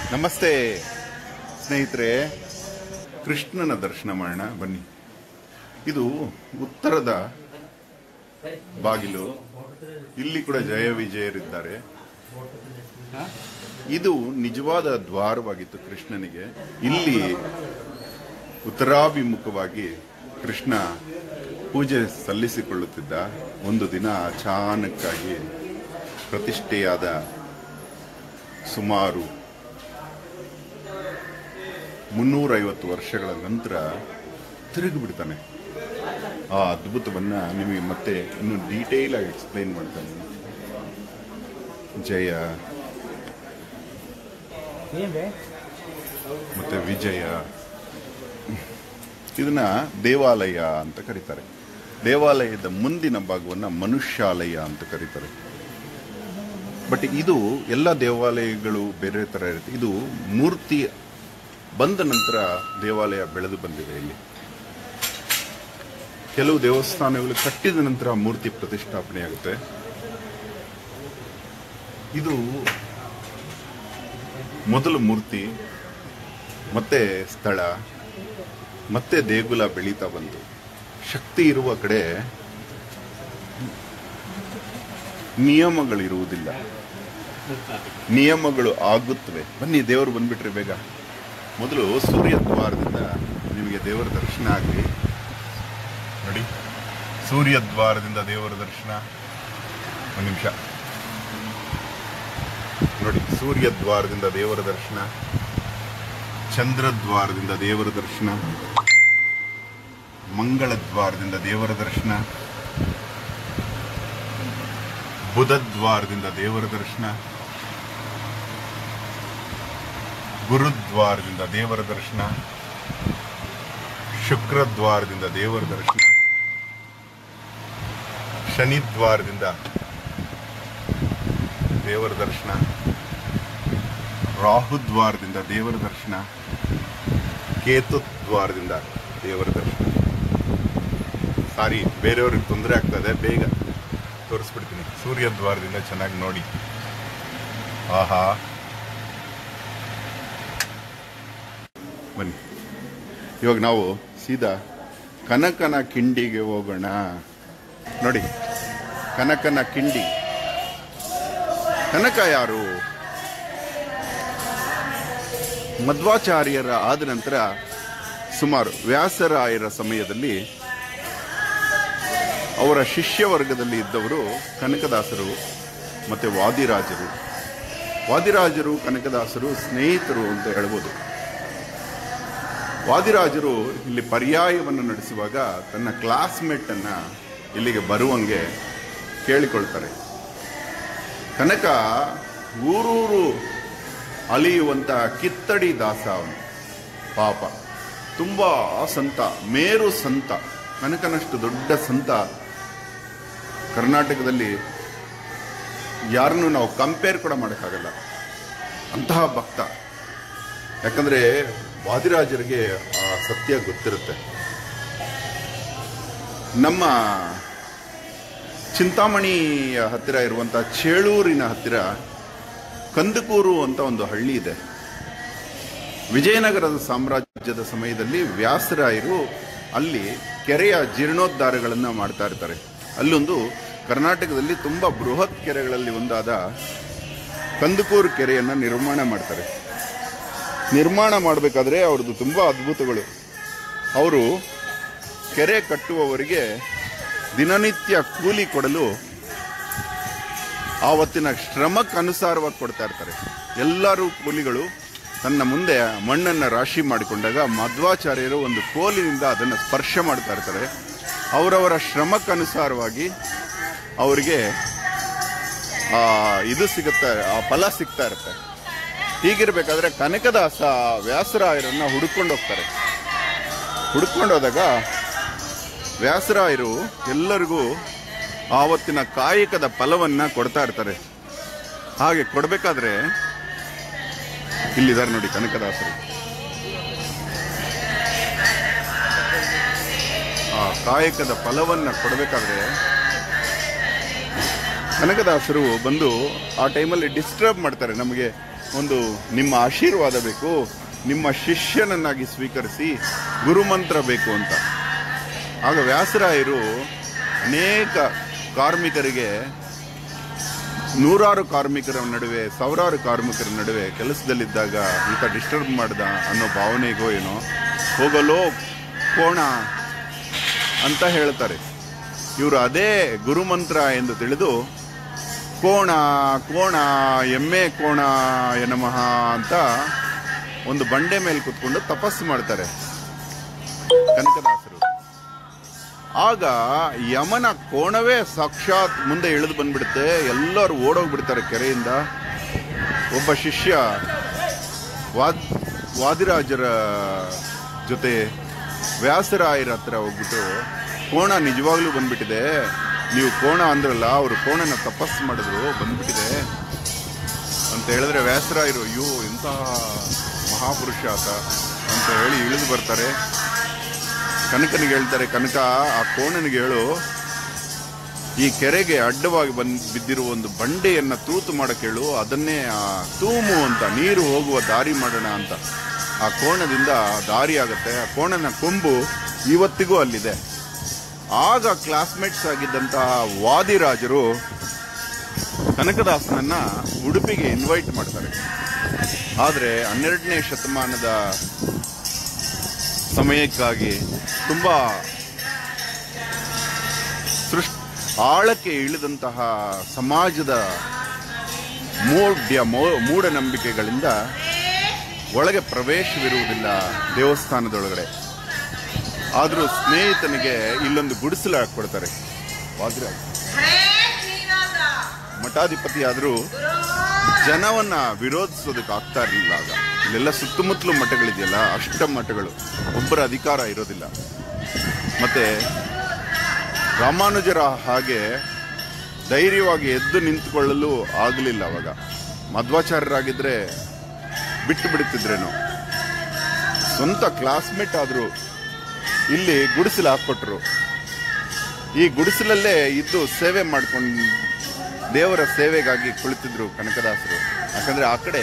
ನಮಸ್ತೆ ಸ್ನೇಹಿತರೆ, ಕೃಷ್ಣನ ದರ್ಶನ ಮಾಡೋಣ ಬನ್ನಿ. ಇದು ಉತ್ತರದ ಬಾಗಿಲು. ಇಲ್ಲಿ ಕೂಡ ಜಯ ವಿಜಯರಿದ್ದಾರೆ. ಇದು ನಿಜವಾದ ದ್ವಾರವಾಗಿತ್ತು ಕೃಷ್ಣನಿಗೆ. ಇಲ್ಲಿ ಉತ್ತರಾಭಿಮುಖವಾಗಿ ಕೃಷ್ಣ ಪೂಜೆ ಸಲ್ಲಿಸಿಕೊಳ್ಳುತ್ತಿದ್ದ. ಒಂದು ದಿನ ಅಚಾನಕ್ಕಾಗಿ ಪ್ರತಿಷ್ಠೆಯಾದ ಸುಮಾರು 350 ವರ್ಷಗಳ ನಂತರ ತಿರುಗಿಬಿಡ್ತಾನೆ. ಆ ಅದ್ಭುತವನ್ನ ನಿಮಗೆ ಮತ್ತೆ ಇನ್ನು ಡೀಟೇಲ್ ಆಗಿ ಎಕ್ಸ್ಪ್ಲೈನ್ ಮಾಡ್ತಾನೆ. ಜಯ ಮತ್ತೆ ವಿಜಯ, ಇದನ್ನ ದೇವಾಲಯ ಅಂತ ಕರೀತಾರೆ. ದೇವಾಲಯದ ಮುಂದಿನ ಭಾಗವನ್ನ ಮನುಷ್ಯಾಲಯ ಅಂತ ಕರೀತಾರೆ. ಬಟ್ ಇದು ಎಲ್ಲ ದೇವಾಲಯಗಳು ಬೇರೆ ತರ ಇರುತ್ತೆ. ಇದು ಮೂರ್ತಿ ಬಂದ ನಂತರ ದೇವಾಲಯ ಬೆಳೆದು ಬಂದಿದೆ. ಇಲ್ಲಿ ಕೆಲವು ದೇವಸ್ಥಾನಗಳು ಕಟ್ಟಿದ ನಂತರ ಮೂರ್ತಿ ಪ್ರತಿಷ್ಠಾಪನೆ ಆಗುತ್ತೆ. ಇದು ಮೊದಲು ಮೂರ್ತಿ, ಮತ್ತೆ ಸ್ಥಳ, ಮತ್ತೆ ದೇಗುಲ ಬೆಳೀತಾ ಬಂತು. ಶಕ್ತಿ ಇರುವ ಕಡೆ ನಿಯಮಗಳಿರುವುದಿಲ್ಲ, ನಿಯಮಗಳು ಆಗುತ್ತವೆ. ಬನ್ನಿ, ದೇವರು ಬಂದ್ಬಿಟ್ರೆ ಬೇಗ. ಮೊದಲು ಸೂರ್ಯ ದ್ವಾರದಿಂದ ನಿಮಗೆ ದೇವರ ದರ್ಶನ ಆಗಲಿ. ನೋಡಿ, ಸೂರ್ಯ ದ್ವಾರದಿಂದ ದೇವರ ದರ್ಶನ. ಒಂದು ನಿಮಿಷ ನೋಡಿ, ಸೂರ್ಯ ದ್ವಾರದಿಂದ ದೇವರ ದರ್ಶನ, ಚಂದ್ರದ್ವಾರದಿಂದ ದೇವರ ದರ್ಶನ, ಮಂಗಳ ದ್ವಾರದಿಂದ ದೇವರ ದರ್ಶನ, ಬುಧದ್ವಾರದಿಂದ ದೇವರ ದರ್ಶನ, ಗುರುದ್ವಾರದಿಂದ ದೇವರ ದರ್ಶನ, ಶುಕ್ರದ್ವಾರದಿಂದ ದೇವರ ದರ್ಶನ, ಶನಿದ್ವಾರದಿಂದ ದೇವರ ದರ್ಶನ, ರಾಹುದ್ವಾರದಿಂದ ದೇವರ ದರ್ಶನ, ಕೇತುದ್ವಾರದಿಂದ ದೇವರ ದರ್ಶನ. ಸಾರಿ, ಬೇರೆಯವ್ರಿಗೆ ತೊಂದರೆ ಆಗ್ತದೆ, ಬೇಗ ತೋರಿಸ್ಬಿಡ್ತೀನಿ. ಸೂರ್ಯದ್ವಾರದಿಂದ ಚೆನ್ನಾಗಿ ನೋಡಿ. ಆಹಾ, ಬನ್ನಿ. ಇವಾಗ ನಾವು ಸೀದಾ ಕನಕನ ಕಿಂಡಿಗೆ ಹೋಗೋಣ. ನೋಡಿ, ಕನಕನ ಕಿಂಡಿ. ಕನಕ ಯಾರು? ಮಧ್ವಾಚಾರ್ಯರ ಆದ ನಂತರ ಸುಮಾರು ವ್ಯಾಸರಾಯರ ಸಮಯದಲ್ಲಿ ಅವರ ಶಿಷ್ಯ ವರ್ಗದಲ್ಲಿ ಇದ್ದವರು ಕನಕದಾಸರು ಮತ್ತೆ ವಾದಿರಾಜರು. ವಾದಿರಾಜರು ಕನಕದಾಸರು ಸ್ನೇಹಿತರು ಅಂತ ಹೇಳ್ಬೋದು. ವಾದಿರಾಜರು ಇಲ್ಲಿ ಪರ್ಯಾಯವನ್ನು ನಡೆಸುವಾಗ ತನ್ನ ಕ್ಲಾಸ್ಮೇಟ್ ಅನ್ನ ಇಲ್ಲಿಗೆ ಬರುವಂಗೆ ಕೇಳಿಕೊಳ್ತಾರೆ. ಕನಕ ಊರೂರು ಅಲಿಯುವಂತ ಕಿತ್ತಡಿ ದಾಸ ಅವನು. ಪಾಪ, ತುಂಬಾ ಸಂತ, ಮೇರು ಸಂತ. ಕನಕನಷ್ಟು ದೊಡ್ಡ ಸಂತ ಕರ್ನಾಟಕದಲ್ಲಿ ಯಾರನ್ನು ನಾವು ಕಂಪೇರ್ ಕೂಡ ಮಾಡೋಕ್ಕಾಗಲ್ಲ. ಅಂತಹ ಭಕ್ತ. ಯಾಕಂದ್ರೆ ವಾದಿರಾಜರಿಗೆ ಆ ಸತ್ಯ ಗೊತ್ತಿರುತ್ತೆ. ನಮ್ಮ ಚಿಂತಾಮಣಿಯ ಹತ್ತಿರ ಇರುವಂತ ಚೇಳೂರಿನ ಹತ್ತಿರ ಕಂದಕೂರು ಅಂತ ಒಂದು ಹಳ್ಳಿ ಇದೆ. ವಿಜಯನಗರದ ಸಾಮ್ರಾಜ್ಯದ ಸಮಯದಲ್ಲಿ ವ್ಯಾಸರಾಯರು ಅಲ್ಲಿ ಕೆರೆಯ ಜೀರ್ಣೋದ್ಧಾರಗಳನ್ನು ಮಾಡ್ತಾ ಇರ್ತಾರೆ. ಅಲ್ಲೊಂದು ಕರ್ನಾಟಕದಲ್ಲಿ ತುಂಬಾ ಬೃಹತ್ ಕೆರೆಗಳಲ್ಲಿ ಒಂದಾದ ಕಂದಕೂರು ಕೆರೆಯನ್ನ ನಿರ್ಮಾಣ ಮಾಡ್ತಾರೆ. ನಿರ್ಮಾಣ ಮಾಡಬೇಕಾದ್ರೆ ಅವ್ರದ್ದು ತುಂಬಾ ಅದ್ಭುತಗಳು. ಅವರು ಕೆರೆ ಕಟ್ಟುವವರಿಗೆ ದಿನನಿತ್ಯ ಕೂಲಿ ಕೊಡಲು ಆವತ್ತಿನ ಶ್ರಮಕ್ಕನುಸಾರವಾಗಿ ಕೊಡ್ತಾ ಇರ್ತಾರೆ. ಎಲ್ಲರೂ ಕೂಲಿಗಳು ತನ್ನ ಮುಂದೆ ಮಣ್ಣನ್ನು ರಾಶಿ ಮಾಡಿಕೊಂಡಾಗ ಮಧ್ವಾಚಾರ್ಯರು ಒಂದು ಕೋಲಿನಿಂದ ಅದನ್ನು ಸ್ಪರ್ಶ ಮಾಡ್ತಾ ಇರ್ತಾರೆ. ಅವರವರ ಶ್ರಮಕ್ಕನುಸಾರವಾಗಿ ಅವರಿಗೆ ಇದು ಸಿಗುತ್ತೆ, ಆ ಫಲ ಸಿಗ್ತಾ ಇರುತ್ತೆ. ಹೀಗಿರ್ಬೇಕಾದ್ರೆ ಕನಕದಾಸ ವ್ಯಾಸರಾಯರನ್ನ ಹುಡುಕೊಂಡು ಹೋಗ್ತಾರೆ. ಹುಡುಕೊಂಡು ಹೋದಾಗ ವ್ಯಾಸರಾಯರು ಎಲ್ಲರಿಗೂ ಆವತ್ತಿನ ಕಾಯಕದ ಫಲವನ್ನ ಕೊಡ್ತಾ ಇರ್ತಾರೆ. ಹಾಗೆ ಕೊಡ್ಬೇಕಾದ್ರೆ ಇಲ್ಲಿದ್ದಾರೆ ನೋಡಿ ಕನಕದಾಸರು. ಆ ಕಾಯಕದ ಫಲವನ್ನ ಕೊಡಬೇಕಾದ್ರೆ ಕನಕದಾಸರು ಬಂದು ಆ ಟೈಮಲ್ಲಿ ಡಿಸ್ಟರ್ಬ್ ಮಾಡ್ತಾರೆ. ನಮಗೆ ಒಂದು ನಿಮ್ಮ ಆಶೀರ್ವಾದ ಬೇಕು, ನಿಮ್ಮ ಶಿಷ್ಯನನ್ನಾಗಿ ಸ್ವೀಕರಿಸಿ ಗುರುಮಂತ್ರ ಬೇಕು ಅಂತ. ಆಗ ವ್ಯಾಸರಾಯರು ಅನೇಕ ಕಾರ್ಮಿಕರಿಗೆ, ನೂರಾರು ಕಾರ್ಮಿಕರ ನಡುವೆ, ಸಾವಿರಾರು ಕಾರ್ಮಿಕರ ನಡುವೆ ಕೆಲಸದಲ್ಲಿದ್ದಾಗ ಈತ ಡಿಸ್ಟರ್ಬ್ ಮಾಡ್ದ ಅನ್ನೋ ಭಾವನೆಗೋ ಏನೋ ಹೋಗಲೋ ಕೋಣ ಅಂತ ಹೇಳ್ತಾರೆ. ಇವರು ಅದೇ ಗುರುಮಂತ್ರ ಎಂದು ತಿಳಿದು ಕೋಣ ಕೋಣ ಎಮ್ಮೆ ಕೋಣ ನಮಃ ಅಂತ ಒಂದು ಬಂಡೆ ಮೇಲೆ ಕುತ್ಕೊಂಡು ತಪಸ್ಸು ಮಾಡ್ತಾರೆ ಕನಕದಾಸರು. ಆಗ ಯಮನ ಕೋಣವೇ ಸಾಕ್ಷಾತ್ ಮುಂದೆ ಇಳಿದು ಬಂದ್ಬಿಡುತ್ತೆ. ಎಲ್ಲರೂ ಓಡೋಗ್ಬಿಡ್ತಾರೆ ಕೆರೆಯಿಂದ. ಒಬ್ಬ ಶಿಷ್ಯ ವಾದಿರಾಜರ ಜೊತೆ ವ್ಯಾಸರಾಯರ ಹತ್ರ ಹೋಗ್ಬಿಟ್ಟು, ಕೋಣ ನಿಜವಾಗ್ಲೂ ಬಂದ್ಬಿಟ್ಟಿದೆ, ನೀವು ಕೋಣ ಅಂದ್ರಲ್ಲ, ಅವರು ಕೋಣನ ತಪಸ್ಸು ಮಾಡಿದ್ರು, ಬಂದ್ಬಿಟ್ಟಿದೆ ಅಂತ ಹೇಳಿದ್ರೆ ವ್ಯಾಸರಾಯರು ಅಯ್ಯೋ ಇಂತಹ ಮಹಾಪುರುಷ ಆತ ಅಂತ ಹೇಳಿ ಇಳಿದು ಬರ್ತಾರೆ. ಕನಕನಿಗೆ ಹೇಳ್ತಾರೆ, ಕನಕ ಆ ಕೋಣನಿಗೆ ಹೇಳು, ಈ ಕೆರೆಗೆ ಅಡ್ಡವಾಗಿ ಬಿದ್ದಿರುವ ಒಂದು ಬಂಡೆಯನ್ನ ತೂತು ಮಾಡಕ್ಕೆ ಹೇಳು, ಅದನ್ನೇ ತೂಮು ಅಂತ ನೀರು ಹೋಗುವ ದಾರಿ ಮಾಡೋಣ ಅಂತ. ಆ ಕೋಣದಿಂದ ದಾರಿ ಆಗುತ್ತೆ. ಆ ಕೋಣನ ಕೊಂಬು ಇವತ್ತಿಗೂ ಅಲ್ಲಿದೆ. ಆಗ ಕ್ಲಾಸ್ಮೇಟ್ಸ್ ಆಗಿದ್ದಂತಹ ವಾದಿರಾಜರು ಕನಕದಾಸನನ್ನ ಉಡುಪಿಗೆ ಇನ್ವೈಟ್ ಮಾಡ್ತಾರೆ. ಆದರೆ 12ನೇ ಶತಮಾನದ ಸಮಯಕ್ಕಾಗಿ ತುಂಬಾ ಆಳಕ್ಕೆ ಇಳಿದಂತಹ ಸಮಾಜದ ಮೂಢನಂಬಿಕೆಗಳಿಂದ ಒಳಗೆ ಪ್ರವೇಶವಿರುವುದಿಲ್ಲ ದೇವಸ್ಥಾನದೊಳಗಡೆ. ಆದರೂ ಸ್ನೇಹಿತನಿಗೆ ಇಲ್ಲೊಂದು ಗುಡಿಸಲು ಹಾಕೊಡ್ತಾರೆ. ವಾದಿರಾಜ ಮಠಾಧಿಪತಿ ಆದರೂ ಜನವನ್ನ ವಿರೋಧಿಸೋದಕ್ಕೆ ಆಗ್ತಾ ಇರಲಿಲ್ಲ. ಆಗ ಇಲ್ಲೆಲ್ಲ ಸುತ್ತಮುತ್ತಲು ಮಠಗಳಿದೆಯಲ್ಲ, ಅಷ್ಟ ಮಠಗಳು, ಒಬ್ಬರ ಅಧಿಕಾರ ಇರೋದಿಲ್ಲ. ಮತ್ತೆ ರಾಮಾನುಜರ ಹಾಗೆ ಧೈರ್ಯವಾಗಿ ಎದ್ದು ನಿಂತುಕೊಳ್ಳಲು ಆಗಲಿಲ್ಲ. ಅವಾಗ ಮಧ್ವಾಚಾರ್ಯರಾಗಿದ್ರೆ ಬಿಟ್ಟು ಬಿಡುತ್ತಿದ್ರೇನೋ. ಸ್ವಂತ ಕ್ಲಾಸ್ಮೇಟ್ ಆದರೂ ಇಲ್ಲಿ ಗುಡಿಸಲು ಹಾಕ್ಕೊಟ್ರು. ಈ ಗುಡಿಸಲಲ್ಲೇ ಇದ್ದು ಸೇವೆ ಮಾಡ್ಕೊಂಡು ದೇವರ ಸೇವೆಗಾಗಿ ಕುಳಿತಿದ್ರು ಕನಕದಾಸರು. ಯಾಕಂದ್ರೆ ಆ ಕಡೆ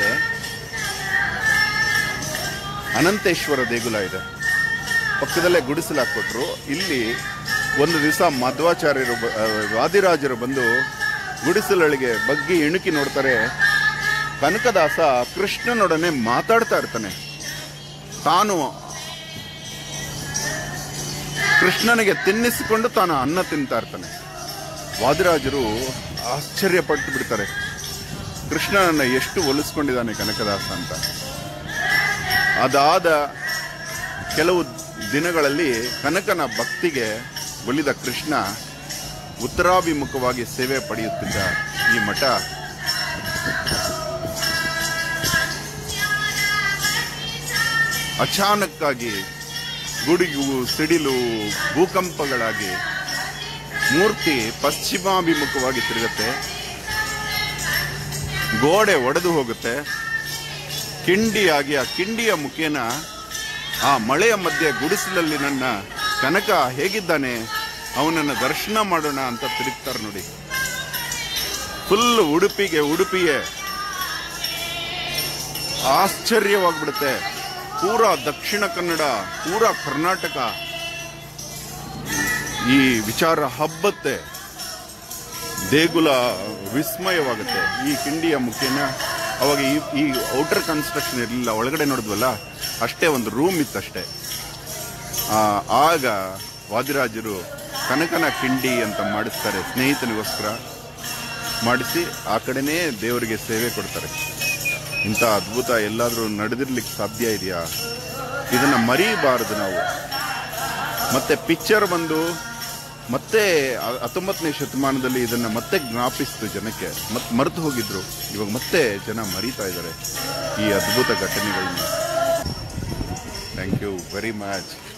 ಅನಂತೇಶ್ವರ ದೇಗುಲ ಇದೆ, ಪಕ್ಕದಲ್ಲೇ ಗುಡಿಸಲು ಹಾಕ್ಕೊಟ್ರು. ಇಲ್ಲಿ ಒಂದು ದಿವಸ ಮಧ್ವಾಚಾರ್ಯರು ವಾದಿರಾಜರು ಬಂದು ಗುಡಿಸಲೊಳಗೆ ಬಗ್ಗಿ ಇಣುಕಿ ನೋಡ್ತಾರೆ. ಕನಕದಾಸ ಕೃಷ್ಣನೊಡನೆ ಮಾತಾಡ್ತಾ ಇರ್ತಾನೆ. ತಾನು ಕೃಷ್ಣನಿಗೆ ತಿನ್ನಿಸಿಕೊಂಡು ತಾನು ಅನ್ನ ತಿಂತಾ ಇರ್ತಾನೆ. ವಾದಿರಾಜರು ಆಶ್ಚರ್ಯಪಟ್ಟು ಬಿಡ್ತಾರೆ, ಕೃಷ್ಣನನ್ನ ಎಷ್ಟು ಒಲಿಸ್ಕೊಂಡಿದ್ದಾನೆ ಕನಕದಾಸ ಅಂತ. ಅದಾದ ಕೆಲವು ದಿನಗಳಲ್ಲಿ ಕನಕನ ಭಕ್ತಿಗೆ ಒಲಿದ ಕೃಷ್ಣ ಉತ್ತರಾಭಿಮುಖವಾಗಿ ಸೇವೆ ಪಡೆಯುತ್ತಿದ್ದ ಈ ಮಠ ಅಚಾನಕ್ಕಾಗಿ ಗುಡುಗು, ಸಿಡಿಲು, ಭೂಕಂಪಗಳಾಗಿ ಮೂರ್ತಿ ಪಶ್ಚಿಮಾಭಿಮುಖವಾಗಿ ತಿರುಗುತ್ತೆ. ಗೋಡೆ ಒಡೆದು ಹೋಗುತ್ತೆ. ಕಿಂಡಿಯಾಗಿ ಆ ಕಿಂಡಿಯ ಮುಖೇನ ಆ ಮಳೆಯ ಮಧ್ಯೆ ಗುಡಿಸಲಲ್ಲಿ ನನ್ನ ಕನಕ ಹೇಗಿದ್ದಾನೆ, ಅವನನ್ನು ದರ್ಶನ ಮಾಡೋಣ ಅಂತ ತಿರುಗ್ತಾರೆ ನೋಡಿ. ಫುಲ್ ಉಡುಪಿಯೇ ಆಶ್ಚರ್ಯವಾಗ್ಬಿಡುತ್ತೆ. ಪೂರಾ ದಕ್ಷಿಣ ಕನ್ನಡ, ಪೂರಾ ಕರ್ನಾಟಕ ಈ ವಿಚಾರ ಹಬ್ಬತ್ತೆ. ದೇಗುಲ ವಿಸ್ಮಯವಾಗುತ್ತೆ ಈ ಕಿಂಡಿಯ ಮುಖೇನ. ಅವಾಗ ಈ ಔಟರ್ ಕನ್ಸ್ಟ್ರಕ್ಷನ್ ಇರಲಿಲ್ಲ, ಒಳಗಡೆ ನೋಡಿದ್ವಲ್ಲ ಅಷ್ಟೇ, ಒಂದು ರೂಮ್ ಇತ್ತಷ್ಟೇ. ಆಗ ವಾದಿರಾಜರು ಕನಕನ ಕಿಂಡಿ ಅಂತ ಮಾಡಿಸ್ತಾರೆ, ಸ್ನೇಹಿತನಿಗೋಸ್ಕರ ಮಾಡಿಸಿ ಆ ಕಡೆನೇ ದೇವರಿಗೆ ಸೇವೆ ಕೊಡ್ತಾರೆ. ಇಂಥ ಅದ್ಭುತ ಎಲ್ಲಾದರೂ ನಡೆದಿರ್ಲಿಕ್ಕೆ ಸಾಧ್ಯ ಇದೆಯಾ? ಇದನ್ನ ಮರೀಬಾರದು ನಾವು. ಮತ್ತೆ ಪಿಕ್ಚರ್ ಬಂದು ಮತ್ತೆ 19ನೇ ಶತಮಾನದಲ್ಲಿ ಇದನ್ನ ಮತ್ತೆ ಜ್ಞಾಪಿಸ್ತು ಜನಕ್ಕೆ, ಮತ್ತೆ ಮರೆತು ಹೋಗಿದ್ರು. ಇವಾಗ ಮತ್ತೆ ಜನ ಮರೀತಾ ಇದ್ದಾರೆ ಈ ಅದ್ಭುತ ಘಟನೆಗಳನ್ನ. Thank you very much.